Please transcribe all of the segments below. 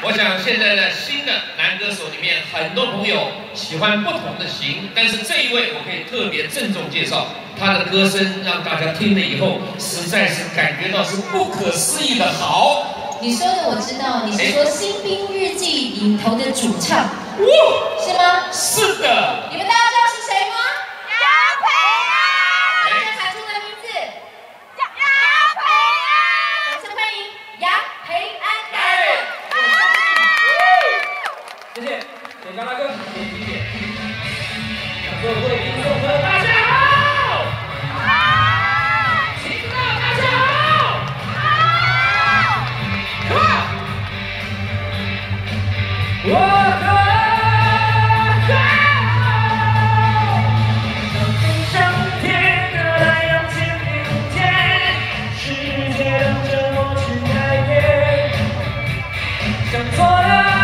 我想现在的新的男歌手里面，很多朋友喜欢不同的型，但是这一位我可以特别郑重介绍，他的歌声让大家听了以后，实在是感觉到是不可思议的好。 你说的我知道，你是说《新兵日记》里头的主唱，是吗？ 是的。 你们大家知道是谁吗？杨培安。大家喊出的名字。杨培安。掌声欢迎杨培安。 谢谢，给张大哥，给李姐，向所有贵宾送客，大家好！好！请到大家好！好！我的好，像飞上天的太阳千里无天，世界等着我去改变，向左的。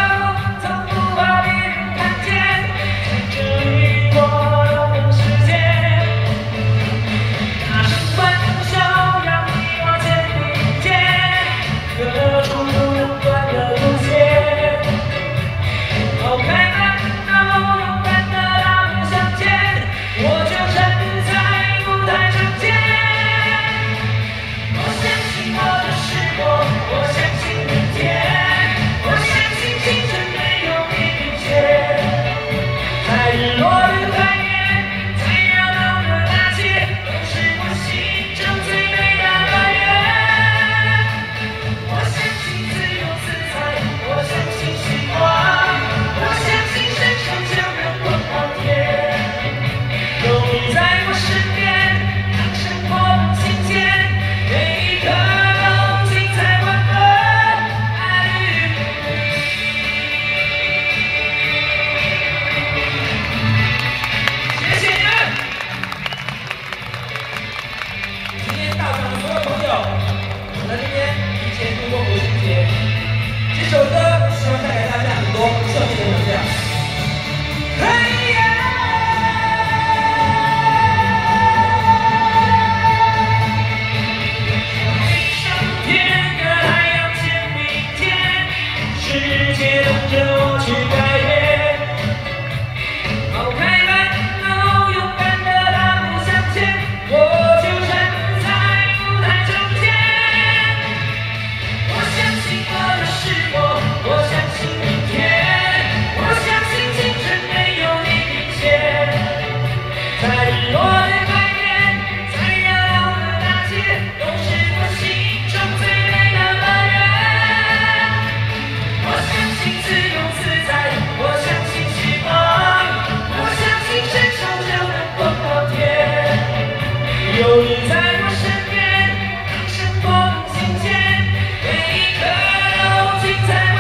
这首歌希望带给大家很多正面的能量。嘿呀！上天的太阳见明天，世界等着我去改变。抛开烦恼，勇敢的大步向前，我就站在舞台中间。我相信我的是我。我相信明天，我相信青春没有你领先。在日落的海边，在热闹的大街，都是我心中最美的乐园。我相信自由自在，我相信希望，我相信伸手就能碰到天。有你在我身边，让生活更新鲜，每一刻都精彩。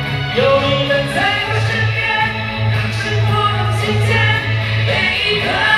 有你们在我身边，让生活更新鲜，每一刻。